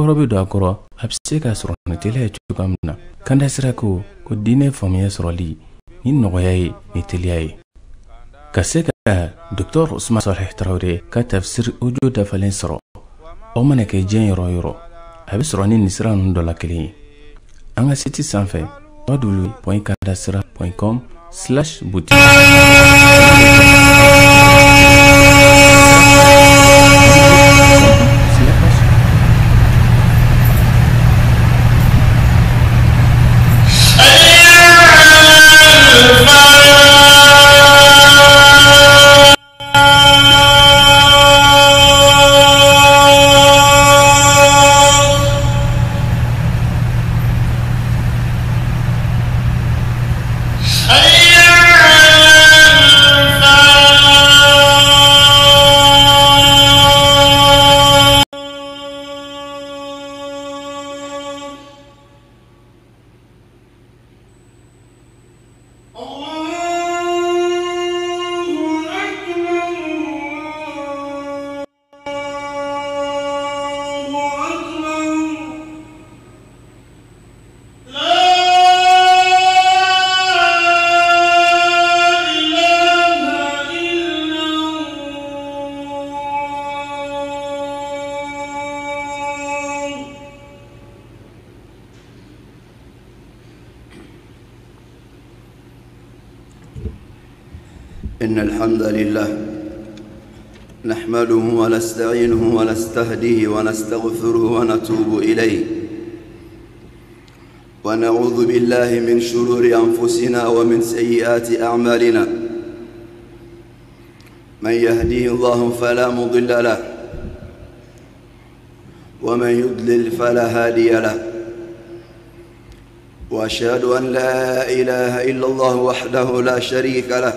robi do akoro abse ka soro na tele chukamna kanda sirako ko dine famiya soroli ni nogoyay ni teliay kaseka Dr. Ousmane Saleh Traoré ka tafsir ujo da falen soro o mana ke jen yoro abi soro ni nisran do la kili anga site sanfé www.kadasira.com/boutique إن الحمد لله نحمده ونستعينه ونستهديه ونستغفره ونتوب إليه ونعوذ بالله من شرور أنفسنا ومن سيئات أعمالنا من يهديه الله فلا مضل له ومن يضلل فلا هادي له وأشهد أن لا إله إلا الله وحده لا شريك له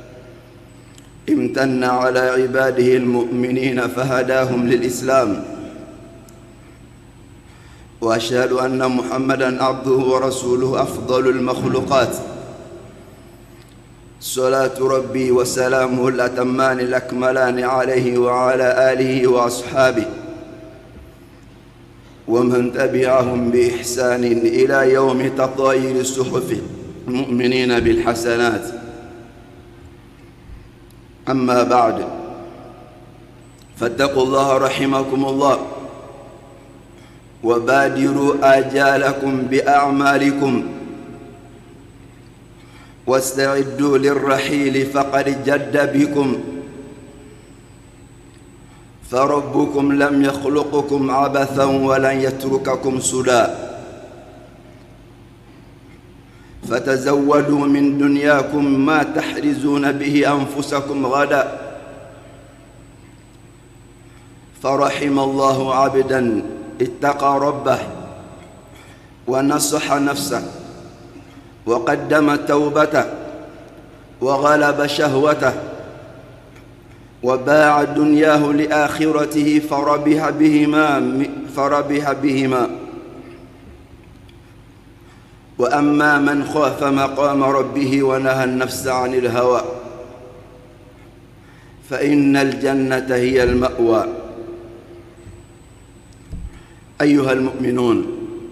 امتن على عباده المؤمنين فهداهم للإسلام وأشهد أن محمدًا عبده ورسوله أفضل المخلوقات صلاة ربي وسلامه الأتمان الأكملان عليه وعلى آله وأصحابه ومن تبعهم بإحسان إلى يوم تطاير صحف المؤمنين بالحسنات. أما بعد فاتقوا الله رحمكم الله وبادروا آجالكم بأعمالكم واستعدوا للرحيل فقد جد بكم فربكم لم يخلقكم عبثا ولن يترككم سدى فتزودوا من دنياكم ما تحرزون به أنفسكم غدا فرحم الله عبدا اتقى ربه ونصح نفسه وقدم توبته وغلب شهوته وباع دنياه لآخرته فربح بهما وأما من خاف مقام ربه ونهى النفس عن الهوى فإن الجنة هي المأوى. أيها المؤمنون،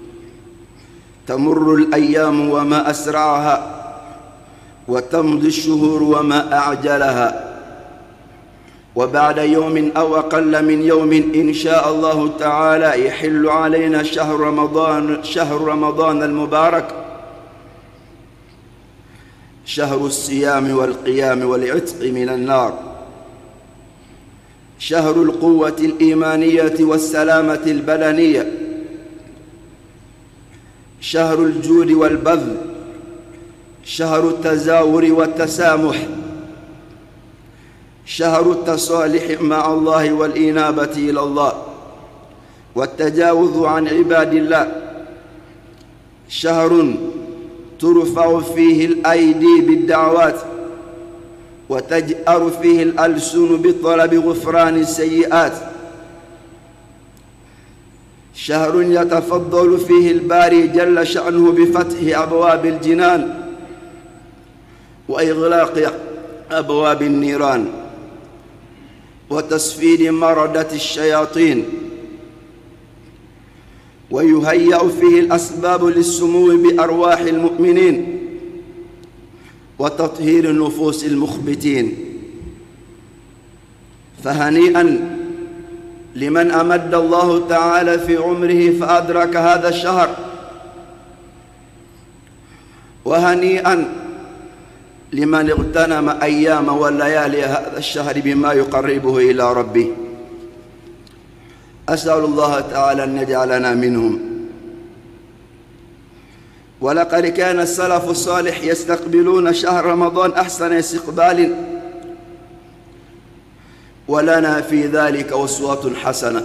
تمر الأيام وما أسرعها وتمضي الشهور وما أعجلها وبعد يوم أو أقل من يوم إن شاء الله تعالى يحل علينا شهر رمضان المبارك، شهر الصيام والقيام والعتق من النار، شهر القوة الإيمانية والسلامة البدنية، شهر الجود والبذل، شهر التزاور والتسامح، شهر التصالح مع الله والإنابة إلى الله والتجاوز عن عباد الله، شهر ترفع فيه الأيدي بالدعوات وتجأر فيه الألسن بطلب غفران السيئات، شهر يتفضل فيه الباري جل شأنه بفتح أبواب الجنان وإغلاق أبواب النيران وتصفيد مردة الشياطين، ويهيأ فيه الأسباب للسمو بأرواح المؤمنين وتطهير النفوس المخبتين. فهنيئا لمن أمد الله تعالى في عمره فأدرك هذا الشهر، وهنيئا لمن اغتنم أيام والليالي هذا الشهر بما يقربه إلى ربه. أسأل الله تعالى أن يجعلنا منهم. ولقد كان السلف الصالح يستقبلون شهر رمضان أحسن استقبال، ولنا في ذلك أسوة حسنة.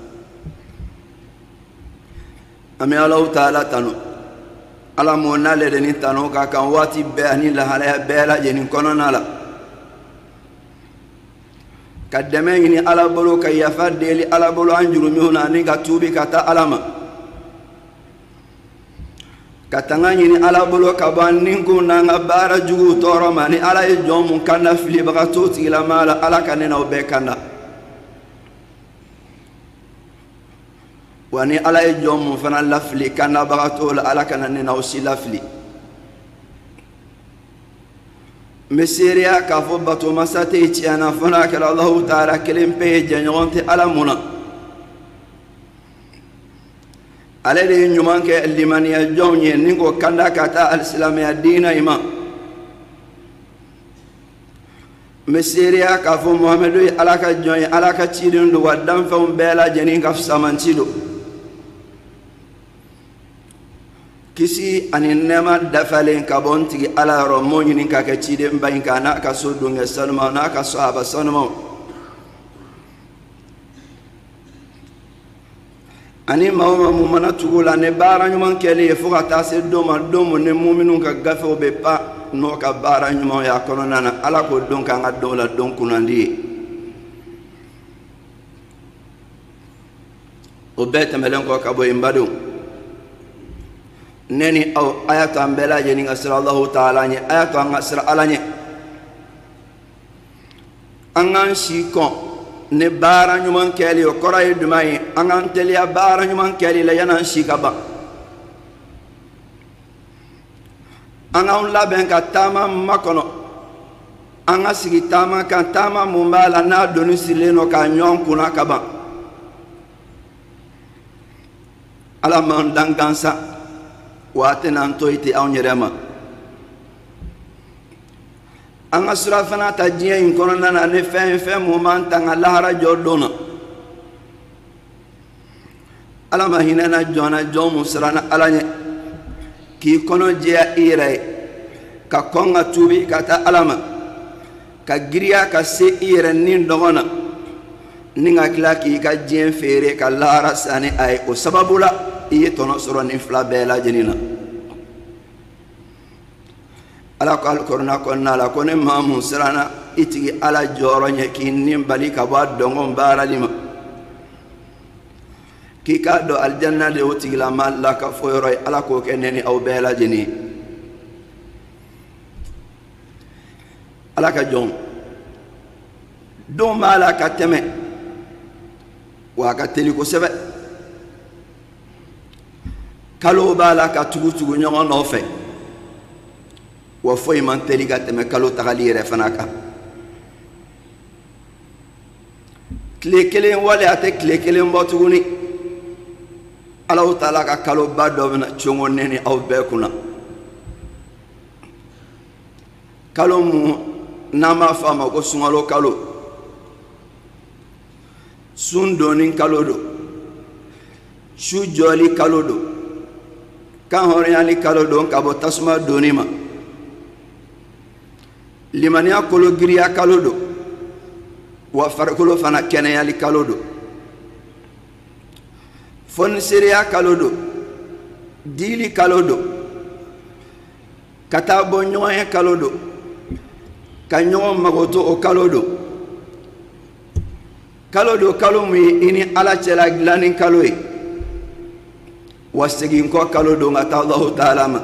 أمي الله تعالى تنو على مونا لدني تنو كان واتي بأني لها بيلا جنين كوننا لا كدميني على بلو كي يفادي لي على بلو أنجلو ميونا نيكا توبي كتا علما كتنغاني على بلو كبان نينكو نانا بارا جوغو تورماني على يجوم كان فيلي بغتوتي لمالا على كاننا وبيكنا واني على يجوم فنا لفلي كان بغتول على كاننا وسي لفلي مسيريا كفوبتو مساتيتي أنا فناك الله تعالى كلم بيجي نغنتي على منا على اللي نيومانك اللي من يجوني نيكو كندا كتا الإسلام الدين إما مسيريا كفو محمد على كجوني على كتيرين دو ودم فهم بلا جنين كف سامنتيدو kisi ani nema dafalen kabonti ala romoni ninka ka chide mbainka na ka sodunga salma na ka sahaba salma ani mawma mumana tugula ne bara nyuman kele fuka tase doma domo ne mu'minun ka gafe obe pa no ka bara nyuman ya konona na ala ko donka ngadola donkunandi obeta melen ko ka boy mbadu neni au ayatu ambela jeni ngasira Allah Ta'ala nye ayatu ngasira ala nye angan shikon ne bara nyuman keli o kora yudumai angan telia bara nyuman keli la yanan shikaba angan laben ka tama makono anga sigi tama kan tama mumbala na donu sileno ka nyon kuna kaba ala man dangansa واتنا انتويتي او نيرما ان اسرافنا تجين كوننا نفهم فهم من تن الله رجودنا على ما هنا جونا جوم سرانا على كي كونو جيا ايري كا كونغا توبي كاتا علما كا غريا كا سي ايرن نين دوغنا نيغا كلاكي كا جين فيري كا لارا ساني اي او سببولا iye tono soro ni fla bela jenina ala ko al korona ko nala ko ne mamu sirana itigi ala joro nye kinni bali ka ba dongo bara lima ki ka do al janna de otigi la malla ka foyro ala ko keneni aw bela jeni ala ka jon do mala ka teme wa ka teli ko sebe kalo bala ka tugu nyongo nofe wa foy man teli ga teme kalo tagali refanaka klekele wala ate klekele mbotuguni Allah Ta'ala ka kalo bado na chongo neni aw bekuna kalo mu nama fama ko sungalo kalo sundonin kalo do shu joli kalo do kan horiani kalo don kabo tasma donima limania kolo giriya kalo do wa farkolo fana keneyali kalo do fon siriya kalo do dili kalo do katabo nyoye kalo do kanyo magoto o kalo do kalo mu ini ala chela glanin kalo e wasegin ko kalo do ngata Allah Ta'ala ma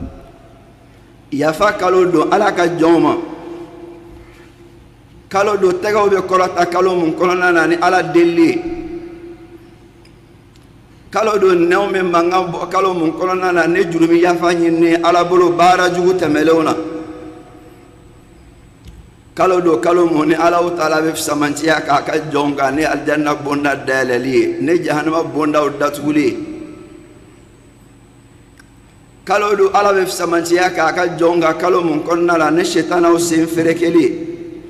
yafa kalo do ala ka joma kalo do tego be korata kalo mun kolona ni ala delli kalo do new min manga kalo mun kolona na ne jurumi yafa nyinne ala bolo bara jugu temelewna kalo do kalo mun ni ala taala be samantiya ka ka jonga ne aljanna bonda dalali ne jahannama bonda udatuli kalo do ala be samantiya ka ka jonga kalo mun konna la ne shetana o sin ferekeli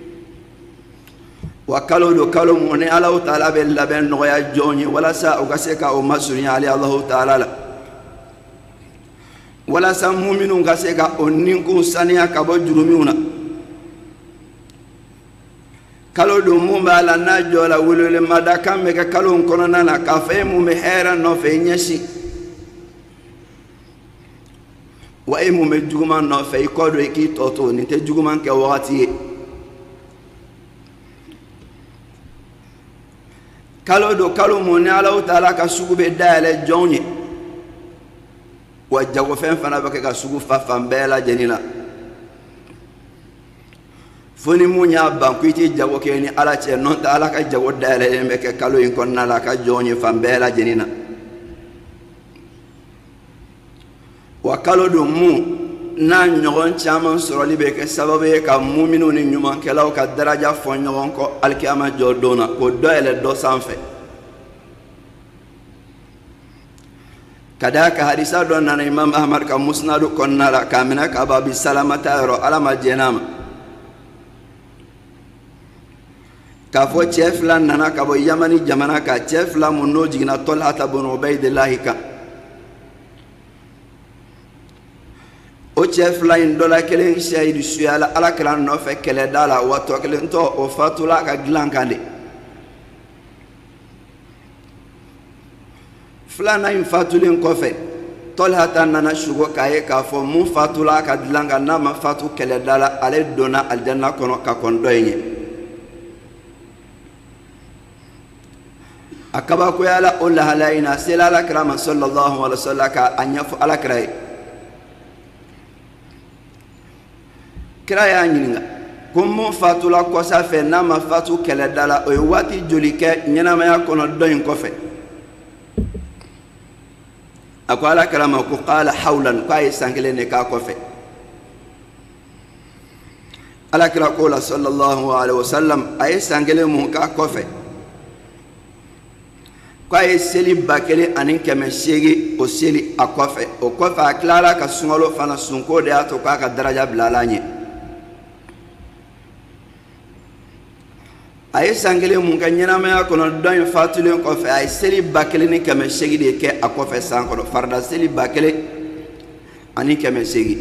wa kalo do kalo mun ni ala taala be laben no ya jonyi wala sa o gase ka o masuri ali allah taala la wala sa mu'minun gase ka onin ko saniya ka bo jurumiuna kalo do mu bala na jola wulule madaka me ka kalo kono nana ka fe mu me hera no fe nyesi wa e mu me juguma no fe ko do ki toto ni te juguma ke wati kalo do kalo mu ni ala taala ka sugu be dale jonye wa jago fen fana ba ka sugu fa fambela jenina foni munya bankuiti jago ke ni ala che non ta ala ka jago dale me ke kalo in konna la ka jonye fambela jenina wa kalo do mu na nyogon chaman soroli be ke sababe ka mu'minu ni nyuman ke law ka daraja fo nyogon ko alkiyama jodona ko doyle do sanfe kadaka hadisa do nana imam ahmad ka musnadu konna la kamina ka babi salamata ro alama jenama ka fo chef la nana ka bo yamani jamana ka chef la munno jigina tolhata bin ubaydillah ka o chef la indola kelen shaydu suyala ala kala no fe kele dala wato kelen to o fatula ka glankande flana in fatulin kofe tolhata nana shugo kaye ka fo mun fatula ka glanga na ma fatu kele dala ale dona aljanna kono ka kondoyenye akaba ko yala ulla halaina silala krama sallallahu alaihi wasallam ka anyafu ala kray kraya nyinga kum fatula ko sa fe na ma fatu kele dala o wati jolike nyana ma yakono doyin ko fe akwala krama ko qala hawlan kai sangele ne ka ko fe ala kra ko la sallallahu alaihi wasallam ay sangele mun ka ko fe kwa seli bakele anin keme shege o seli akofe o kofa aklara ka sungalo fana sunko de ato ka daraja blalanye ay sangele mun ka nyina ma kono don fatule kofe ay seli bakele ni keme shege de ke akofe sanko farda seli bakele anin keme shege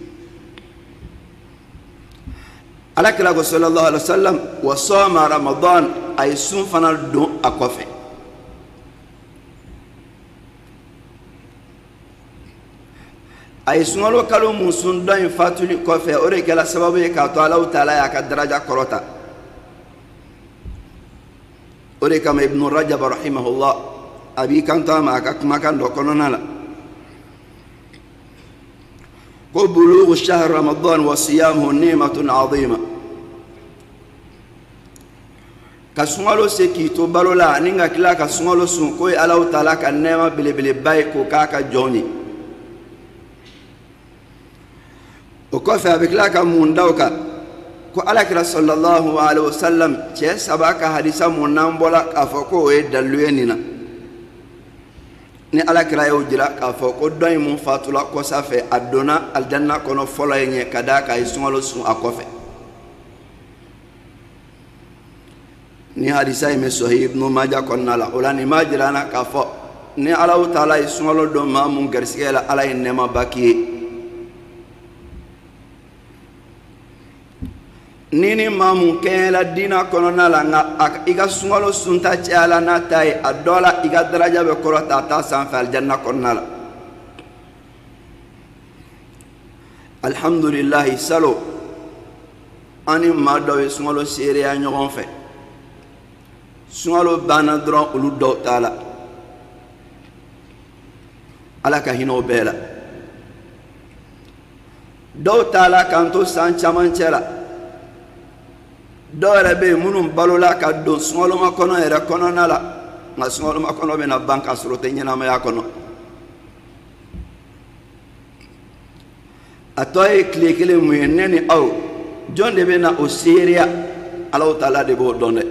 ala kala ko sallallahu alaihi wasallam wa sama ramadan ay sun fana don akofe ay sungalo kalo musun don fatuli kofe ore kala sababu ka to Allah taala ya ka daraja korota ore kama ibn rajab rahimahullah abi kanta ma ka kuma kan do kononala ko bulugh shahr ramadan wa siyamuhu ni'matun 'azima ka sungalo se ki to balola ninga kila ka sungalo sun ko Allah taala ka nema bilebele bay ko ka joni وكفى بكلاك موندوكا كو علىك صلى الله عليه وسلم تي سباك حديثا منامبولا كافوكو يدلويننا ni ala kira yo jira ka fo ko doy mun fatula ko safe adona aljanna kono foloyenye kada ka isungalo sun akofe ni hadisa me sahih ibn majah konna la ulani majirana ka fo ni ala taala isungalo do ma mun garsigela ala inema baki nini mamu kela dina kono nala nga iga sungalo sunta chala na tay adola iga daraja be korota ta sanfal janna kono nala alhamdulillah salo ani mado sungalo sere ya nyogon fe sungalo bana dron ulu do tala ala ka hino bela do tala kanto san chamanchela dore be munum balola ka do songolo ma kono era kono nala nga suŋalo ma kono bena banka soro te ñanamaya kono a to ye tile kelen mun ye ne ni aw jon de bena o seereya Allahu taala de b'o dɔn dɛ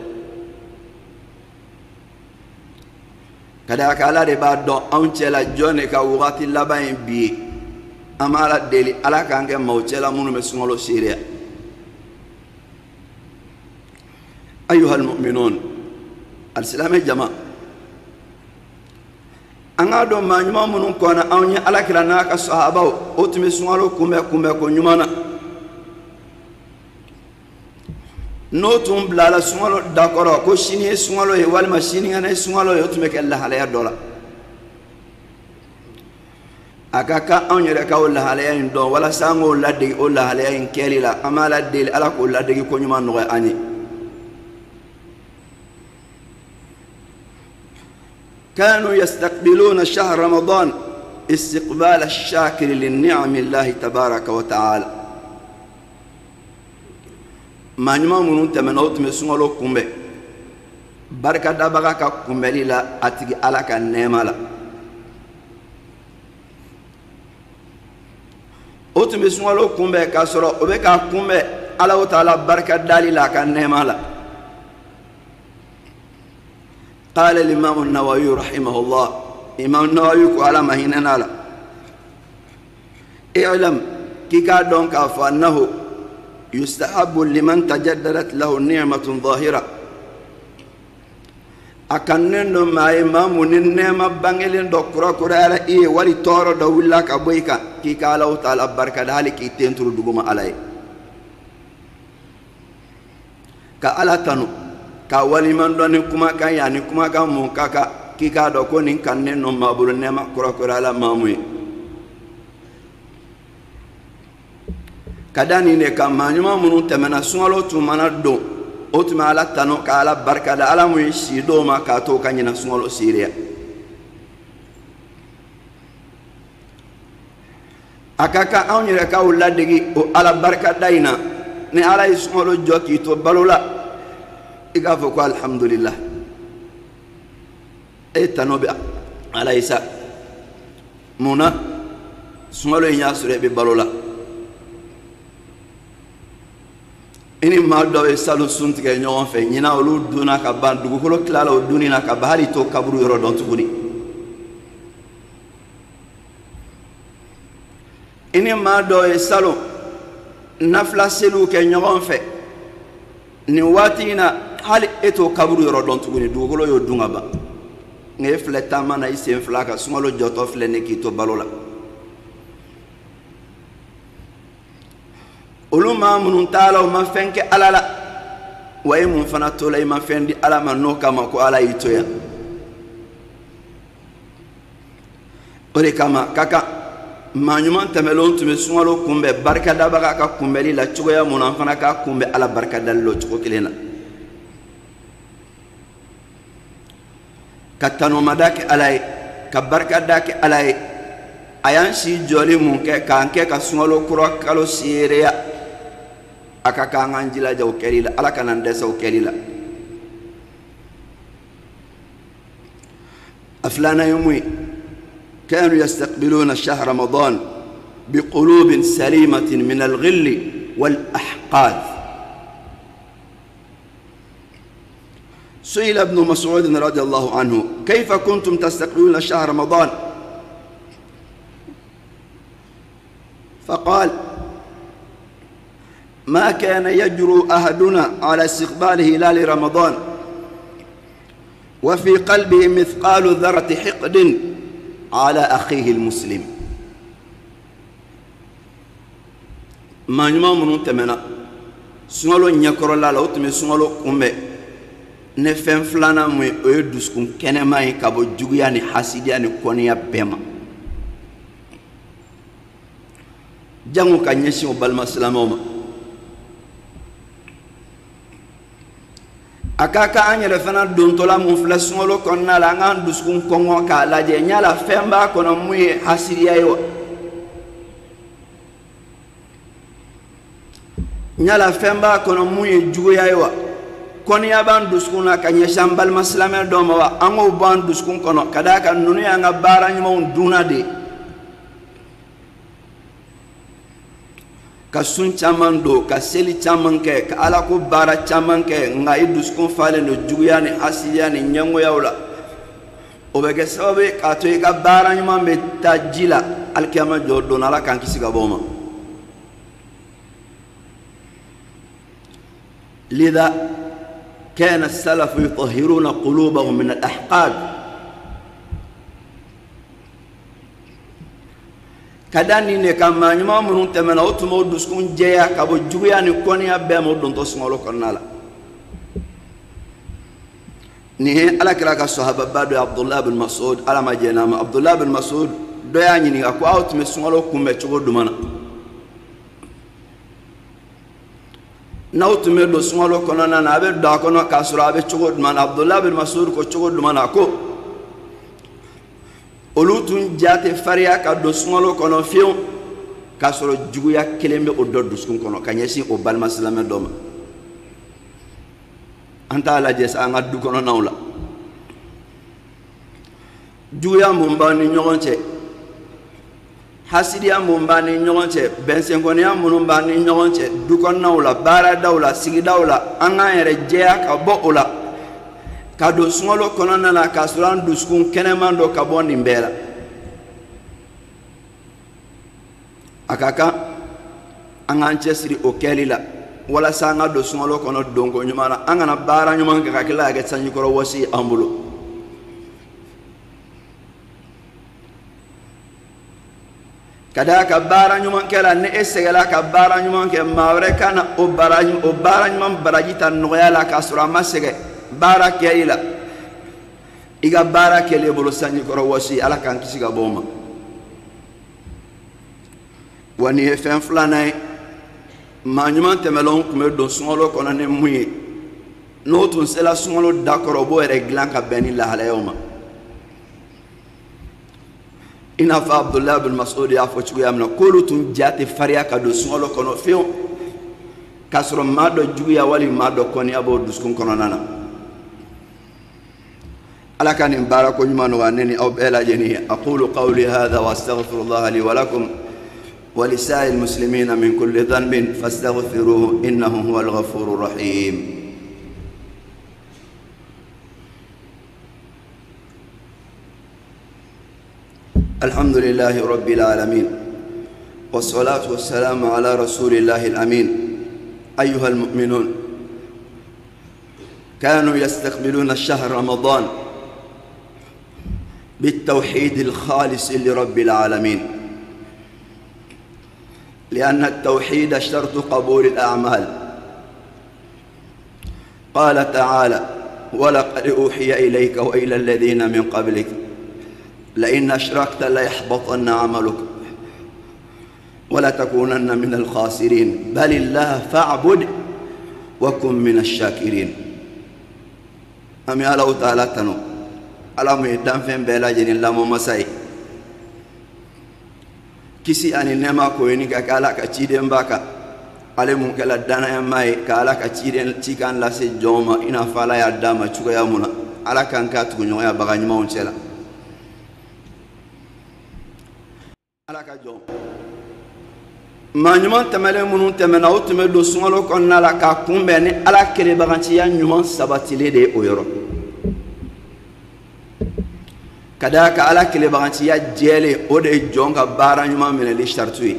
ka da ka Ala de b'a dɔn anw cɛla jon de ka wagati laban ye bi ye an b'a la deli Ala k'an kɛ maaw cɛla minnu bɛ suŋalo seereya ayyuhal mu'minun alsilamɛ jama an k'a dɔn maa ɲuman minnu kɔnna anw ye Alakira n'a ka sahabaw o tun bɛ suŋalo kunbɛn ko ɲuman na n'o tun bilala suŋalo dakɔrɔ ko sini ye suŋalo ye walima sinikɛnɛ ye suŋalo ye o tun bɛ kɛ lahalaya dɔ la a ka kan anw yɛrɛ ka o lahalaya in dɔn walasa an k'o ladege o lahalaya in kɛli la an b'a la deli Ala k'o ladege ko ɲuman nɔgɔya an ye كانوا يستقبلون شهر رمضان استقبال الشاكر للنعم الله تبارك وتعالى ما نما منون تمنوت مسونلو كومبه بركه دبغا كا كومبلي لا اتغي على كان نيمالا اوت مسونلو كومبه كاسرو وبكا كومبه الله تعالى بركه دالي لا كان نيمالا قال الإمام النووي رحمه الله إمام النووي قال ما هنا نالا اعلم كيكا دونك فأنه يستحب لمن تجددت له نعمة ظاهرة أكنن ما إمام النعمة بانجلين دكرا كرا إيه ولي تورو دولا كبويكا كيكا الله تعالى بركة ذلك يتنتر دغما عليه كألا تنو ka waliman dɔ ni kumakan ya ni kumakan mun ka kan k'i k'a dɔn ko nin kannen no maa bolo nɛɛma kɔrɔkɔrɔ la maa mun ye ka da nin de kan maa ɲuman minnu tɛmɛna sunkalo tun mana don o tun bɛ Ala tanu ka Ala barika da Ala mun ye si dɔw ma k'a to ka ɲina sunkalo seereya a ka kan anw yɛrɛ k'aw ladege o Ala barika da in na ni Ala ye sunkalo jɔ k'i to balo la i k'a fɔ ko alhamdulillah e tano bɛ Ala ye sa mun na sunkalo in y'a sɔrɔ e bɛ balo la i ni maa dɔw ye salo sun tigɛ ɲɔgɔn fɛ ɲinan olu dunna ka ban dugukolo tilala o dunni na ka ban hali to kaburu yɔrɔ dɔn tuguni i ni maa dɔw ye salo nafila seliw kɛ ɲɔgɔn fɛ nin waati in na hali e t'o kaburu yɔrɔ dɔn tuguni dugukolo y'o dun ka ban nka e filɛ taama na i sen fila kan sunkalo jɔtɔ filɛ ne k'i to balo la olu maa minnu t'a la o ma fɛn kɛ Ala la wa e mun fana to la i ma fɛn di Ala ma n'o kama ko Ala y'i to yan o de kama ka kan maa ɲuman tɛmɛlenw tun bɛ sunkalo kunbɛn barikadabaga ka kunbɛli la cogoya mun na an fana k'a kunbɛn Ala barikadali la o cogo kelen na ka tanumada kɛ Ala ye ka barikada kɛ Ala ye a y'an si jɔli mun kɛ k'an kɛ ka sunkalo kura kalo seereya a ka kan an k'an jilaja o kɛli la Ala kana an dɛsɛ o kɛli la a filanan ye mun ye كانوا يستقبلون شهر رمضان بقلوب سليمة من الغل والأحقاد سئل ابن مسعود رضي الله عنه كيف كنتم تستقبلون شهر رمضان فقال ما كان يجرؤ أحدنا على استقبال هلال رمضان وفي قلبه مثقال ذرة حقد على أخيه المسلم ما نمامون تمنا سنغلو نيكورو لا لا وتمي سنغلو كومبي نفهم فلانا مي أيدوسكم كنما يكابو جوياني حسيدياني كونيا بيما جانو كانيسي وبالما سلاموما akaka anyere fana dontola mun fla sungolo konna la ngan duskun kongo ka laje nyala femba kono muye hasiriya yo nyala femba kono muye jugoya yo koni aban duskuna kanya shambal maslame do ma ango ban duskun kono kadaka nunu ya nga bara nyuma duna de ka sun caman do ka seli caman ke ka ala ko bara caman ke nga duskun fale no juguya ni asiya ni nyango yawla o be ke sababe ka to ka bara nyuma be tajila alkiyama jodo na la kan kisiga boma لذا كان السلف يطهرون قلوبهم من الأحقاد كداني نكما نما منون تمنا اوتمو دسكون جيا كابو جويا نكونيا بيمو دون توسمولو كنالا ني على كراك الصحابه بعد عبد الله بن مسعود على ما جينا عبد الله بن مسعود دويا ني اكو اوت مسمولو كومbe چوgo dumana nautume do sungalo kono na abe da kono kasura abe chogo man Abdullah bin Mas'ud ko chogo dumana ko olutun jate faria ka do sungalo kono fiu kasoro juguya kelembe o do duskun kono kanyesi o balma salame doma anta la jesa nga du kono nawla juguya mumbani nyogonche hasidiya mumbani nyogonche bensenkoniya mumbani nyogonche dukon nawla bara dawla sigi dawla anga yere jeya ka bo ola ka do sungolo konona na kasuran duskun kenemando ka boni mbela akaka anga nchesiri okelila wala sanga do sungolo kono dongo nyumana anga na bara nyuma ka kila ga tsanyi koro wasi ambulo kada ka bara nyuman kala ne esegala ka bara nyuman ke mawre kana o bara nyuman baraji tan noya la ka sura masege bara keila iga bara kele bolo sanyi koro wasi ala kan kisiga boma wani fen flana ma nyuman temelon kume do sungolo kono ne muyi no tun sela sungolo dakoro bo reglan ka beni la halayoma ina fa Abdullah bin Mas'ud ya fo chugo yamna kolu tun jate faria ka do sungolo kono feo kasro mado jugu ya wali mado koni abo duskun kono nana ala kan barako nyuma no waneni aw bela jeni aqulu qawli hadha wa astaghfirullah li wa lakum wa lisa'il muslimina min kulli dhanbin fastaghfiruhu innahu huwal ghafurur rahim الحمد لله رب العالمين والصلاة والسلام على رسول الله الأمين أيها المؤمنون كانوا يستقبلون الشهر رمضان بالتوحيد الخالص لرب العالمين لأن التوحيد شرط قبول الأعمال قال تعالى ولقد أوحي إليك وإلى الذين من قبلك لئن أشركت ليحبطن عملك ولتكونن من الخاسرين بل الله فاعبد وكن من الشاكرين أمي الله تعالى تنو على ميدان فين بلا جن الله مساي كسي أني نما كويني كالا كتيدن باكا على ممكن دانا يماي كالا كتيدن تيكان لا سجوما إنا فلا يداما تشوكا يامونا على كان كاتو نيويا بغاني مونشلا ma nyuman temele munun temena o teme do sungalo konna la ka kumbe ni ala kele baganti ya nyuman sabatile de oyoro kada ka ala kele baganti ya jele o de jonga bara nyuman mene li shartui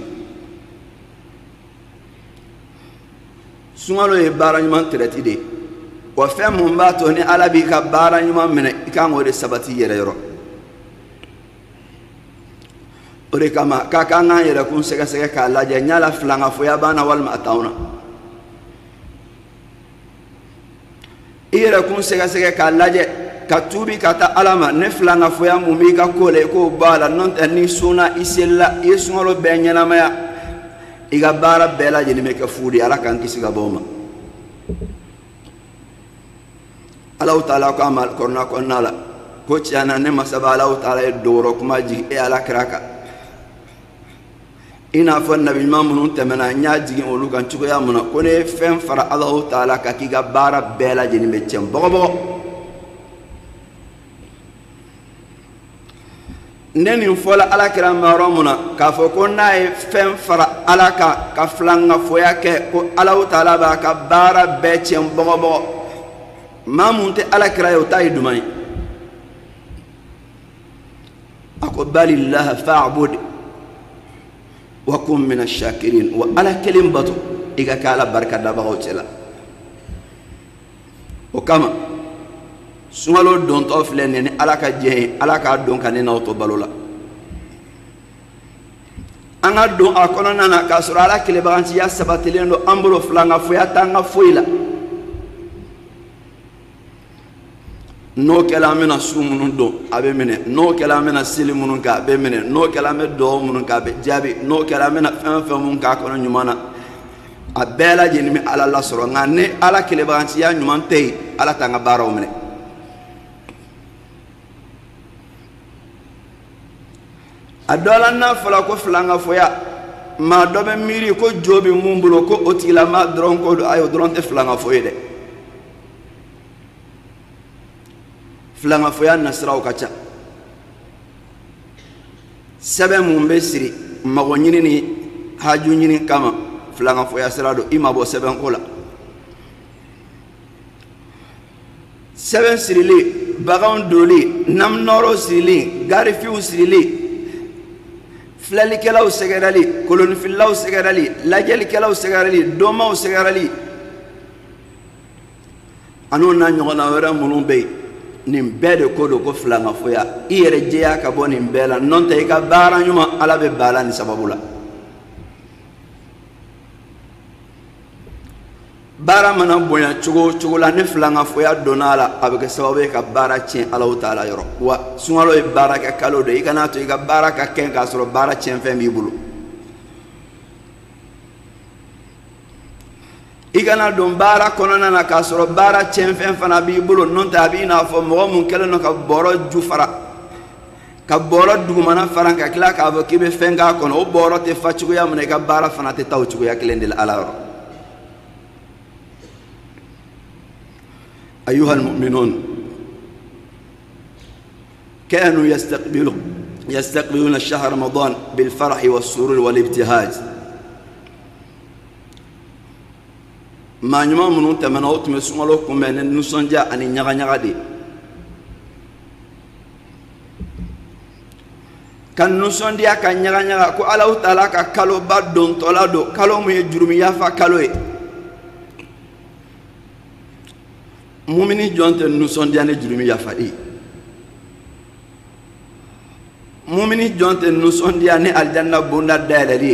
sungalo e bara nyuman tereti de wa fem mumbato ni ala bi ka bara nyuman mene ikango de sabati yere yoro ore kama kaka nga yere kun sega sega ka laje nyala flanga fo ya bana wal ma tauna ire kun sega sega ka laje ka tubi kata alama ne flanga fo ya mumi ka kole ko bala non ni suna isella yesungolo be nyana maya iga bara bela je ni me ka fudi ala kan kisiga boma Allah taala ko amal korna ko nala ko ciana ne masaba Allah taala doro kuma ji e ala kraka ina fo nabi mamun tamana nya jigin olu kan cugo ya muna ko ne fen fara Allah taala ka kiga bara bela jeni be cem bogo neni fola ala kira maromuna ka fo ko nay fen fara ala ka flanga foya ke ko Allah taala ba ka bara be cem bogo mamun te ala kira yo tay dumay ako balillah fa'bud وكن من الشاكرين وعلى كلمة بطو إذا كان بركة دبغو تلا وكما سمالو دون توفلين يعني على كجيه على كدون كنينا وتبالولا أنا دون أكون أنا كسر على كلمة بانتي يا سبتلين لو أمبلو فلان فويا تانغ فويلا no kelamena sumunun do abe mene no kelamena silimunun ka abe mene no kelame do munun ka be jabi no kelamena fen mun ka kono nyumana abela jeni mi ala la soro ngane ala kele banti ya nyuman tey ala tanga baraw mene adola na fala ko flanga foya ma do be miri ko jobi mumbulo ko otila ma dron ko do ayo dron te flanga foyede flanga foya nasraw kacha sabe mun be siri mago nyini ni haju nyini kama flanga foya srado ima bo seben kola seben sirili bagan doli nam noro sirili gari fiu sirili flali kelaw segerali kolon filaw segerali lajel kelaw segerali domaw segerali anona nyogona wera munun be nim bede kodo ko flanga foya ire jeya ka boni mbela non tay ka bara nyuma ala be bala ni sababula bara mana boya chugo la ne flanga foya donala abeke sababu ka bara chen Allah taala yoro wa sungalo e bara ka kalo de ikana to ka bara ka ken ka soro bara chen fe mi bulu igana don bara konona na ka soro bara chen fe fana bi bulu non ta bi na fo mo mun kele no ka boro jufara ka boro dugumana faranka kila ka avo kibe fenga kono o boro te fachugo ya mun ka bara fana te taw chugo ya kelendel ala أيها المؤمنون كانوا يستقبلون الشهر رمضان بالفرح والسرور والابتهاج ما نما منون تمنوت مسمالكم من نسنجا أن يغنغدي كان نسنجا كان يغنغا كو الله تعالى كالو بدون تولادو كالو مي جرميا فكالوي mumini jonte nusondiane jurumi yafai mumini jonte nusondiane aljanna bunda dalali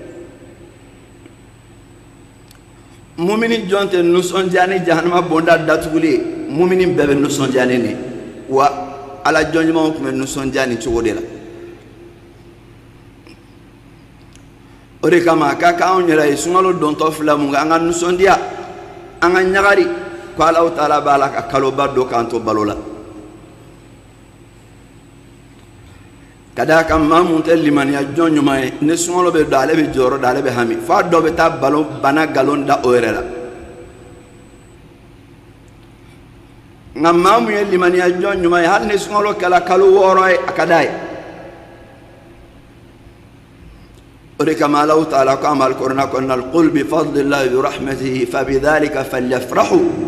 mumini jonte nusondiane jahannama bunda datuguli mumini bebe nusondiane ni wa ala jonjuma ko men nusondiane chugodela ore kama kaka onyera isungalo donto flamu nga nusondia anga nyagari ko Allah taala balaka kalo baddo kanto balola kada kam mamun liman ya jonyu may ne sumolo be dale be joro dale be hami fa do be ta balo bana galon da orela ngam mamu ya liman ya jonyu may hal ne sumolo kala kalo woro ay akadai ore kama Allah taala ko amal korna kon al qul bi fadlillahi wa rahmatihi fa bidhalika falyafrahu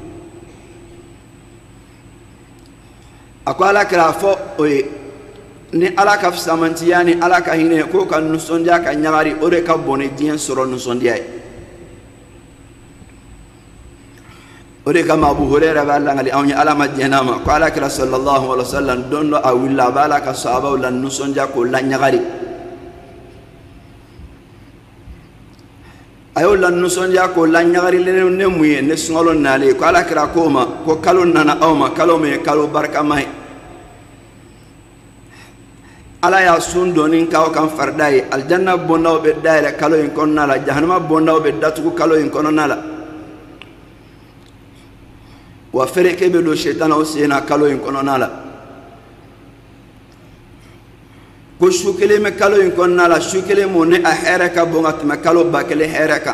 akwala krafo oye ni ala ka fsamantiani ala ka hine ko kan nusondia ka nyagari ore ka bone dien soro nusondia ore kama Abu Hurairah balla ngali awnya ala majnama ko ala kra sallallahu alaihi wasallam dondo awilla bala ka sahaba lan nusondia ko la nyagari ayo lan nusondia ko la nyagari le ne muye ne sungalo nale ko ala kra ko ma ko kalo nana awma kalo me kalo barka mai ala ya sun donin kaw kan fardai aljanna bondaw be daire kalo en konnala jahannama bondaw be datugo kalo en konnala wa fereke be do shaytan o sena kalo en konnala ko shukele me kalo in konna la shukele mo ne a hereka bongat me kalo bakele hereka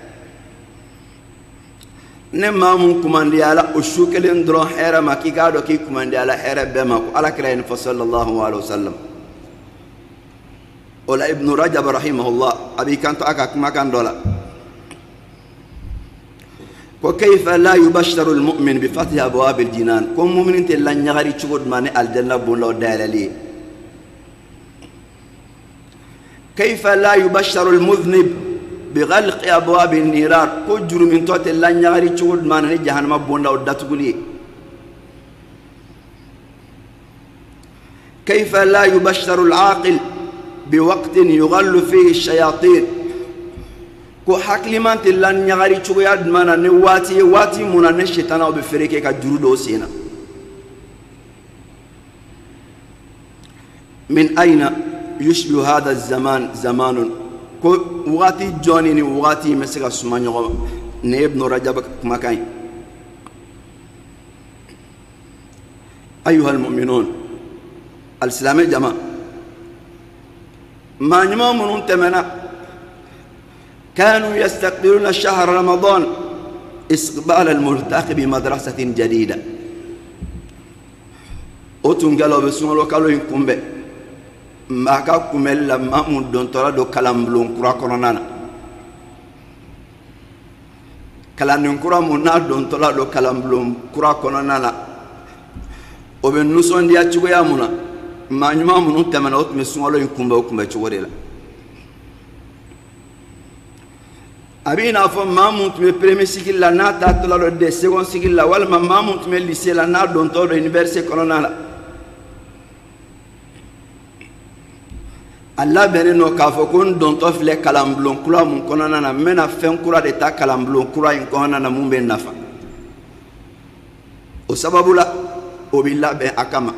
ne mamun kumandi ala o shukele ndro hera ma ki gado ki kumandi ala hera be ma ko ala kira in fa sallallahu alaihi wasallam wala ibn rajab rahimahullah abi kanto aka kuma kan dola ko kayfa la yubashsharu almu'min bi fathi abwab aljinan ko mu'minin te la nyagari chugod mane aljanna bulo dalali kayfa la yubashsharu almudhnib bi ghalq abwab an-niran ko jurumin to te la nyagari chugod mane jahannama bonda datuguli kayfa la yubashsharu alaqil بوقت يغل فيه الشياطين كو حكلمان تلان نغاري چوغ ياد مانا واتي منا نشيطانا وبفريكي كجرودو سينا من أين يشبه هذا الزمان زمان كو واتي جونيني واتي مسكا سمان يغو ابن رجب مكاين أيها المؤمنون السلام جماعة ما نمامون تمنا كانوا يستقبلون شهر رمضان استقبال الملتقي بمدرسة جديدة وتنقلوا بسمولو قالوا ينكم به ما كاكم إلا ما مدون ترادو كلام بلون كرا كرونانا كلام نكرا منا دون ترادو كلام بلون كرا كرونانا وبنوسون ديا تشويا منا ما نما منو تمنا أوت مسمولو ينكم بشوريلا أبينا فم ما مونت مي بريمي سيكيلا نا تاتلا لو دي سيكون سيكيلا ولا ما مونت مي ليسي لا نا دون تولو يونيفرسيتي كولونالا الله بينو كافو كون دون توفلي كلام بلون كولا مون كونانا منا فين كولا دي تا كلام بلون كولا ان كونانا مون بين نافا وسبب لا وبالله بين اكما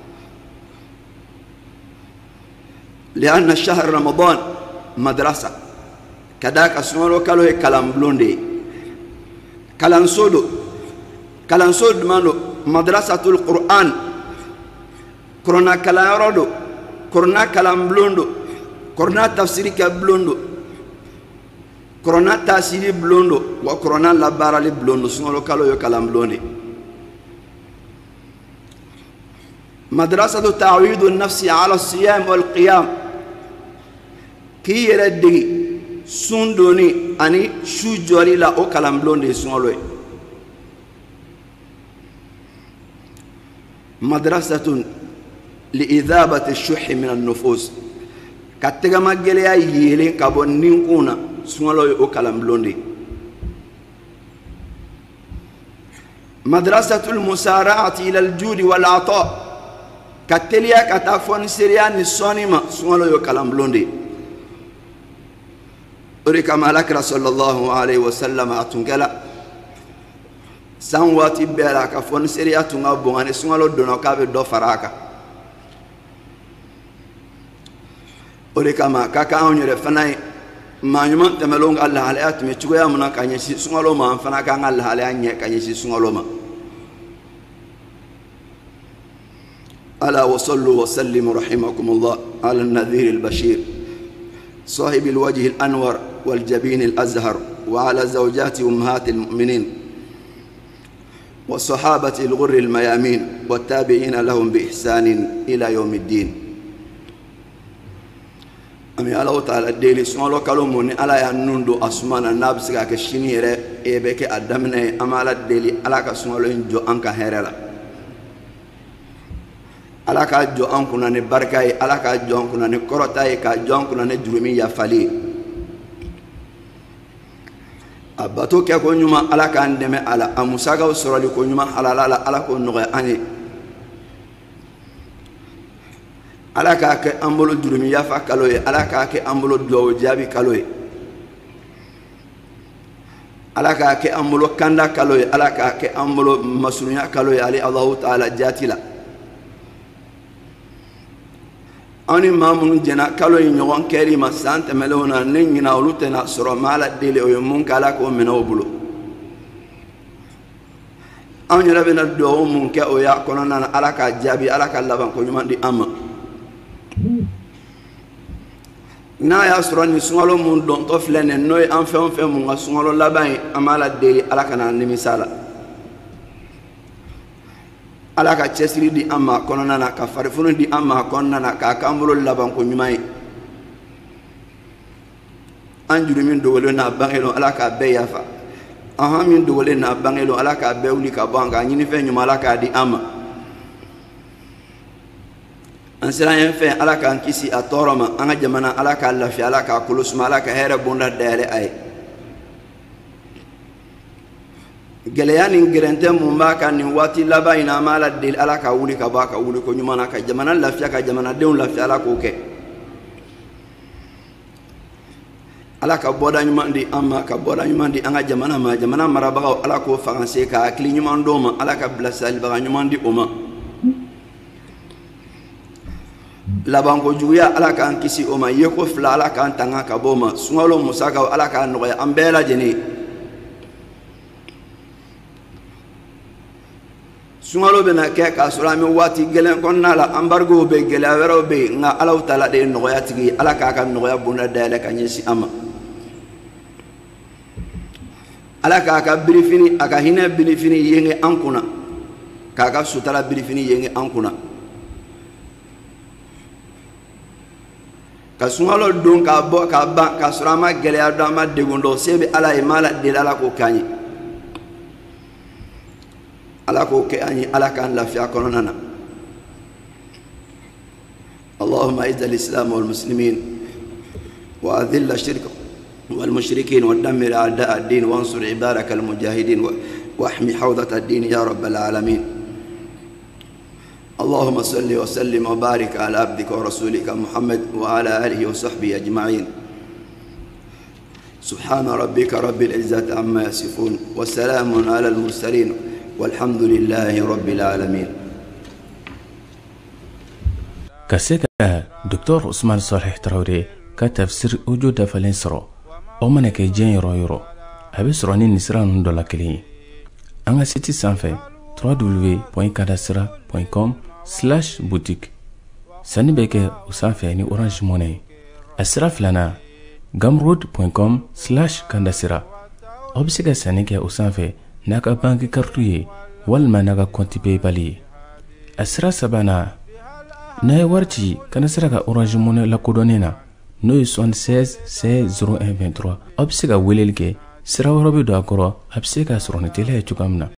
لأن شهر رمضان مدرسة كذاك اسمه كالو كلام بلوندي كلام سود مانو مدرسة القرآن كورونا كلام رودو كورونا كلام بلوندو كورونا تفسير كبلوندو كورونا تاسير بلوندو وكورونا لبارالي بلوندو اسمه كالو كلام بلوندي مدرسة تعويض النفس على الصيام والقيام كي يردي سندوني أني شو جوري لا أو كلام بلوندي سنولوي مدرسة لإذابة الشح من النفوس كتجا مجليا يلين كابون نينكونا سنولوي أو كلام بلوندي مدرسة المسارعة إلى الجود والعطاء كتليا كتافون سريان الصونيما سنولوي كلام بلوندي أريك مالك رسول الله عليه وسلم أتنقلا سانواتي بيراك فون سريا تنغبون أن سنولو دونو كابي دو فراكا أريك ما كاكا أونيري فناي ما يمان تملون الله عليه أتمي تشويا منا كانيسي سنولو ما فنا كان الله عليه أني كانيسي سنولو ما ألا وصلوا وسلموا رحمكم الله على النذير البشير صاحب الوجه الأنور والجبين الأزهر وعلى زوجات أمهات المؤمنين والصحابة الغر الميامين والتابعين لهم بإحسان إلى يوم الدين أمي الله تعالى ديلي سمالو كلموني ألا ينندو أسمانا نابسكا كشينيري إيبك أدمني أما على ديلي ألا كسمالو إنجو أنك هيرلا ألا كجو أنكنا نبركاي ألا كجو أنكنا نكرتاي كجو أنكنا نجرمي يفعلي أباتو كي أكون يوما ألا كان دمي ألا أمساقا وسرالي كون يوما ألا كون نغي أني ألا كاكي أمبولو جرمي يفع كالوي ألا كاكي أمبولو دو جابي كالوي ألا كاكي أمبولو كندا كالوي ألا كاكي أمبولو مسلونيا كالوي علي الله تعالى جاتي لا أني ما من جنا كلو ينجون كريمة سانت ملونا نينا ولوتنا سرو مالا ديلي ويمون كلاك ومن أبلو أني ربنا الدعوة من كأويا كلنا على كجابي على كلبان كل يوم دي أما n'a y'a sɔrɔ ni sunkalo mun dɔntɔ filɛ nin n'o ye an fɛn o fɛn mun ka sunkalo laban ye an b'a la deli ala kana nimisa la ala ka cɛsiri di an ma kɔnɔna na ka farifoni di an ma kɔnɔna na k'a k'an bolo laban ko ɲuman ye an juru min dogolen n'a bangelon ala k'a bɛɛ yafa an han min dogolen n'a bangelon ala k'a bɛɛ wuli ka bɔ an kan ɲini fɛn ɲuman ala k'a di an ma an siran ye fɛn ala k'an kisi a tɔɔrɔ ma an ka jamana ala k'a lafiya ala k'a kolo suma ala ka hɛrɛ bonda dayɛlɛ a ye gɛlɛya ni gɛrɛntɛ mun b'a kan nin waati laban in na an b'a la deli ala ka wuli ka bɔ a ka wuli ko ɲuman na ka jamana lafiya ka jamanadenw lafiya ala k'o kɛ ala ka bɔda ɲuman di an ma ka bɔda ɲuman di an ka jamana ma jamana marabagaw ala k'o fangase ka hakili ɲuman d'o ma ala ka bilasiralibaga ɲuman di o ma labanko juguya ala k'an kisi o ma yeko fila ala k'an tanga ka bɔ o ma sunkalo musakaw ala k'a nɔgɔya an bɛɛ lajɛlen sunkalo bɛna kɛ k'a sɔrɔ an bɛ waati gɛlɛn kɔnɔna la embargo bɛ gɛlɛya wɛrɛw bɛ yen nka alaw taala de ye nɔgɔya tigi ye ala k'a ka nɔgɔya bonda dayɛlɛ ka ɲɛsin an ma ala k'a ka birifini a ka hinɛ birifini yenge an kunna k'a ka sutara birifini yenge an kunna ka sunkalo don k'a bɔ k'a ban k'a sɔrɔ an ma gɛlɛya dɔn an ma degun dɔn se bɛ ala ye m'a la deli ala k'o k'an ye ala k'o kɛ an ye ala k'an lafiya kɔnɔna na اللهم اعز الاسلام والمسلمين واذل الشرك والمشركين ودمر اعداء الدين وانصر عبادك المجاهدين واحمي حوضة الدين يا رب العالمين اللهم صل وسلم وبارك على عبدك ورسولك محمد وعلى اله وصحبه اجمعين سبحان ربك رب العزة عما يصفون وسلام على المرسلين والحمد لله رب العالمين كسيكا دكتور عثمان صالح تراوري كتفسير وجود فلنسرو او منك جين يرو ابي سروني نسران دولا كلي انغا سيتي سانفي www.kadasira.com/boutique sani beke usanfي ni orange money asraf lana gamroad.com/kandasira obsika sani ke usanfي naka banki kartuye walma naka konti paybali asra sabana na warti kana siraka orange money la kodonena no 76 0123 obsika welelke sira worobe do akoro absika surone tele chukamna